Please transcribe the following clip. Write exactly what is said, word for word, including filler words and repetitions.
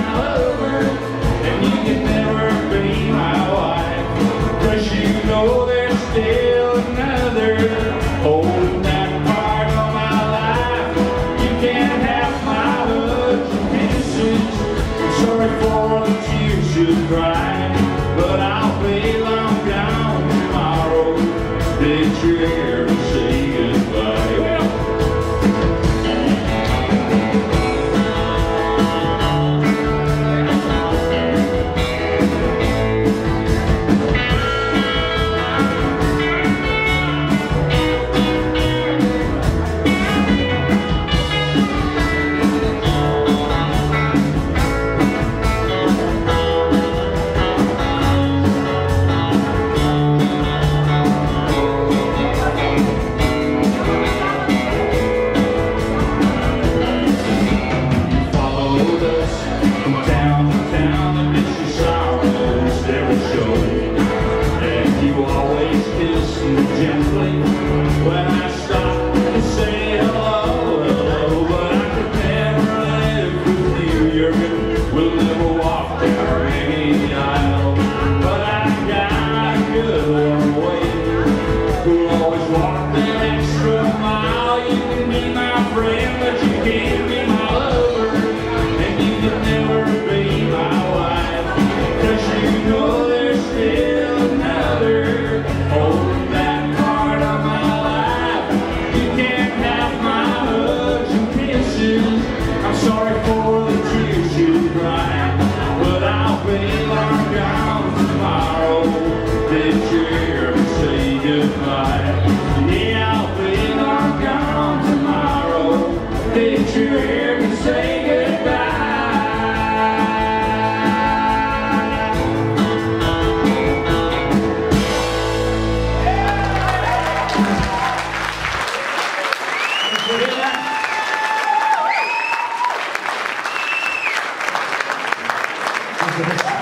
my lover, and you can never be my wife. Cause you know there's still another holding that part of my life. You can't have my hugs and kisses. I'm sorry for the tears you cry, but I'll be long gone tomorrow. Did you ever say goodbye? Well, Thank you.